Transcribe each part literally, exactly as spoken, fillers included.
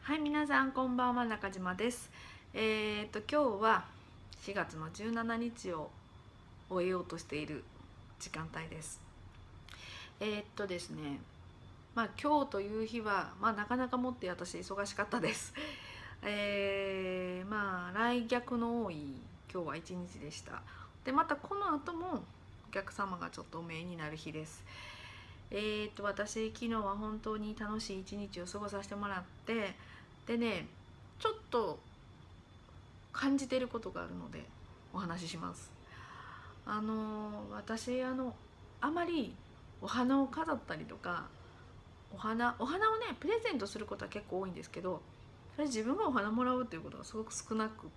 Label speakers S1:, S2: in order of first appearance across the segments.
S1: はい、皆さんこんばんは、中島です。えー、と今日はしがつのじゅうしちにちを終えようとしている時間帯です。えー、っとですね、まあ今日という日はまあなかなかもって私忙しかったです。えー、まあ来客の多い今日は一日でした。でまたこの後もお客様がちょっとお見えになる日です。えー、と私昨日は本当に楽しい一日を過ごさせてもらって、でねちょっと感じていることがあるのでお話しします。あの私あのあまりお花を飾ったりとか、お花お花をねプレゼントすることは結構多いんですけど、それ自分がお花もらうっていうことがすごく少なくって、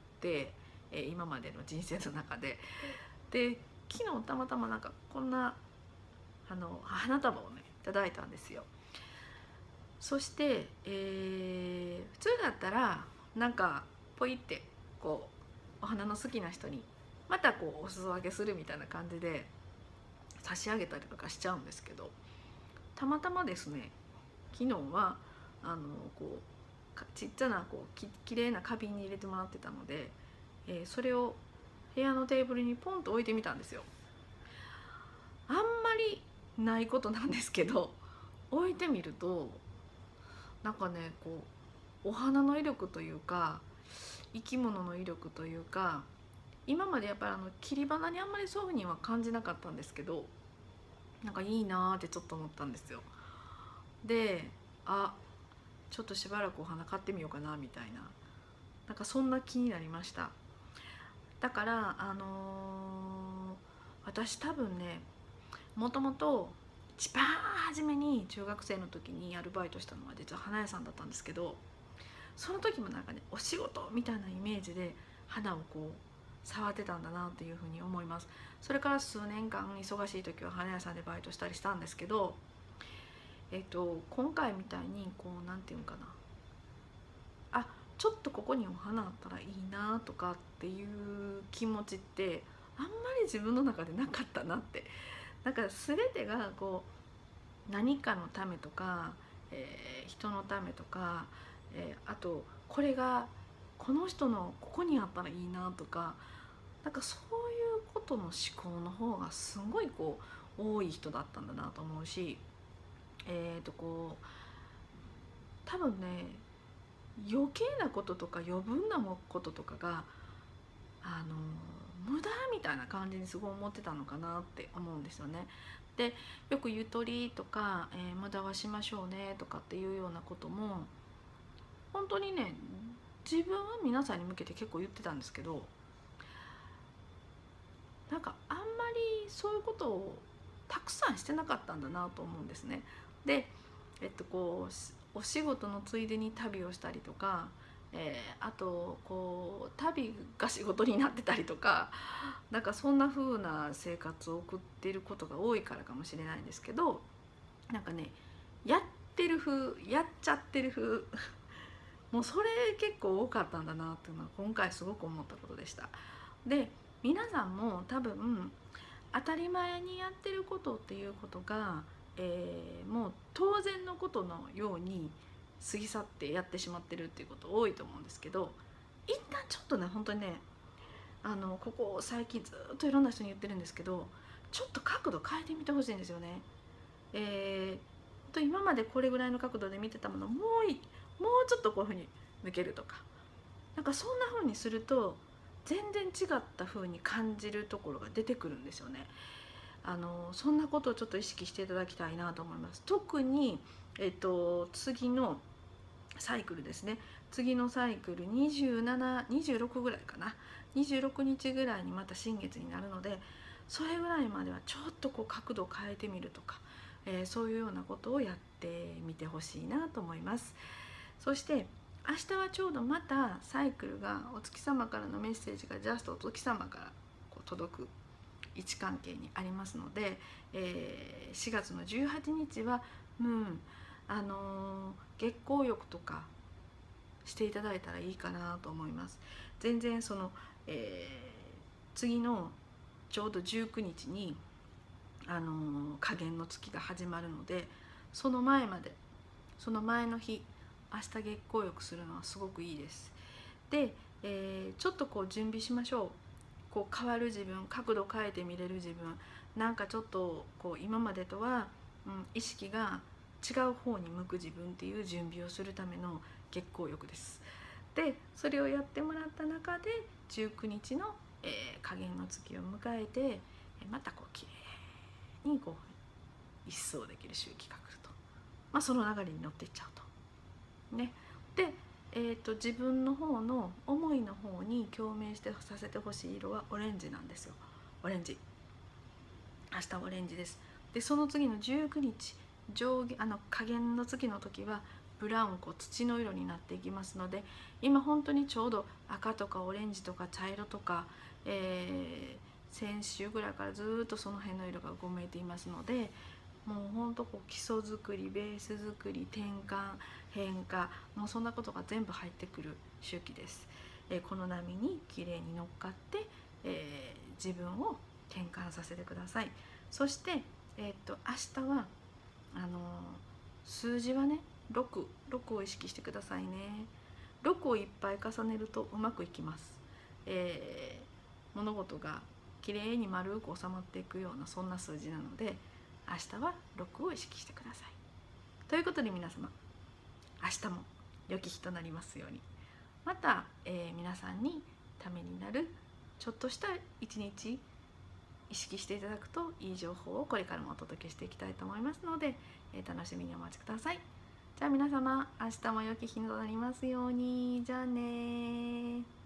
S1: えー今までの人生の中で。で昨日たまたまなんかこんなあの花束をねいただいたんですよ。そして、えー普通だったらなんかポイってこうお花の好きな人にまたこうお裾分けするみたいな感じで差し上げたりとかしちゃうんですけど、たまたまですね昨日はあのこうちっちゃなこうききれいな花瓶に入れてもらってたので、えーそれを部屋のテーブルにポンと置いてみたんですよ。あんまりないことなんですけど、置いてみるとなんかねこうお花の威力というか生き物の威力というか、今までやっぱりあの切り花にあんまりそういうふうには感じなかったんですけど、なんかいいなーってちょっと思ったんですよ。で、あ、ちょっとしばらくお花買ってみようかなみたいな、なんかそんな気になりました。だからあのー私多分ね、もともと一番初めに中学生の時にアルバイトしたのは実は花屋さんだったんですけど、その時もなんかねお仕事みたいなイメージで花をこう触ってたんだなっていうふうに思います。それから数年間忙しい時は花屋さんでバイトしたりしたんですけど、えっと今回みたいにこうなんていうのかな、あ、ちょっとここにお花あったらいいなとかっていう気持ちってあんまり自分の中でなかったなって。なんか全てがこう何かのためとか、えー人のためとか、えーあとこれがこの人のここにあったらいいなとか、なんかそういうことの思考の方がすごいこう多い人だったんだなと思うし、えっ、とこう多分ね余計なこととか余分なこととかがあの無駄みたいな感じにすごい思ってたのかなって思うんですよね。でよくゆとりとか、えー無駄はしましょうねとかっていうようなことも本当にね自分は皆さんに向けて結構言ってたんですけど、なんかあんまりそういうことをたくさんしてなかったんだなと思うんですね。で、えっとこうお仕事のついでに旅をしたりとか、えーあとこう旅が仕事になってたりとか、なんかそんな風な生活を送っていることが多いからかもしれないんですけど、なんかねやってる風やっちゃってる風もうそれ結構多かったんだなっていうのは今回すごく思ったことでした。で皆さんも多分当たり前にやってることっていうことが、えーもう当然のことのように過ぎ去ってやってしまってるっていうこと多いと思うんですけど、一旦ちょっとね本当にね、あのここ最近ずっといろんな人に言ってるんですけど、ちょっと角度変えてみてほしいんですよね。えー、と今までこれぐらいの角度で見てたものをもういもうちょっとこういうふうに向けるとか、なんかそんな風にすると全然違った風に感じるところが出てくるんですよね。あのそんなことをちょっと意識していただきたいなと思います。特に、えっと、次のサイクルですね。次のサイクルにじゅうなな、にじゅうろくぐらいかな、にじゅうろくにちぐらいにまた新月になるので、それぐらいまではちょっとこう角度を変えてみるとか、えーそういうようなことをやってみてほしいなと思います。そして明日はちょうどまたサイクルがお月様からのメッセージがジャストお月様からこう届く位置関係にありますので、えーしがつのじゅうはちにちはムーン、あのー月光浴とかしていただいたらいいかなと思います。全然その、えー次のちょうどじゅうくにちに、あのー下弦の月が始まるので、その前までその前の日明日月光浴するのはすごくいいです。で、えー、ちょっとこう準備しましょう。こう変わる自分、角度変えて見れる自分、なんかちょっとこう今までとは、うん、意識が違う方に向く自分っていう準備をするための月光浴です。でそれをやってもらった中でじゅうくにちの、えー、下弦の月を迎えて、またこうきれいにこう一掃できる周期が来ると、まあ、その流れに乗っていっちゃうと。ね、で、えー、と自分の方の思いの方に共鳴してさせてほしい色はオレンジなんですよ。オレンジ、明日オレンジです。でその次のじゅうくにち上下あの下弦の月の時はブラウン、こう土の色になっていきますので、今本当にちょうど赤とかオレンジとか茶色とか、えー、先週ぐらいからずっとその辺の色がうごめいていますので、もうほんとこう基礎作り、ベース作り、転換、変化、もうそんなことが全部入ってくる周期です。えー、この波にきれいに乗っかって、えー、自分を転換させてください。そして、えー、っと明日はあのー、数字はねろく、ろくを意識してくださいね。ろくをいっぱい重ねるとうまくいきます。えー、物事がきれいに丸く収まっていくようなそんな数字なので、明日はろくを意識してください。ということで皆様、明日も良き日となりますように。また、えー、皆さんにためになるちょっとした一日意識していただくといい情報をこれからもお届けしていきたいと思いますので、えー、楽しみにお待ちください。じゃあ皆様、明日も良き日となりますように。じゃあねー。